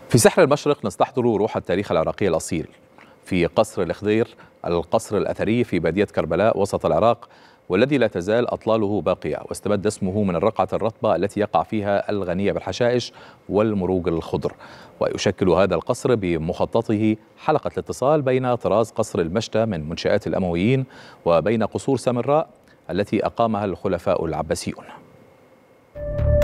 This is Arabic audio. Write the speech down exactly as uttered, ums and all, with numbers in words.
في سحر المشرق نستحضر روح التاريخ العراقي الأصيل في قصر الخضير، القصر الأثري في بادية كربلاء وسط العراق، والذي لا تزال أطلاله باقية واستمد اسمه من الرقعة الرطبة التي يقع فيها الغنية بالحشائش والمروج الخضر. ويشكل هذا القصر بمخططه حلقة الاتصال بين طراز قصر المشتى من منشآت الأمويين وبين قصور سامراء التي أقامها الخلفاء العباسيون.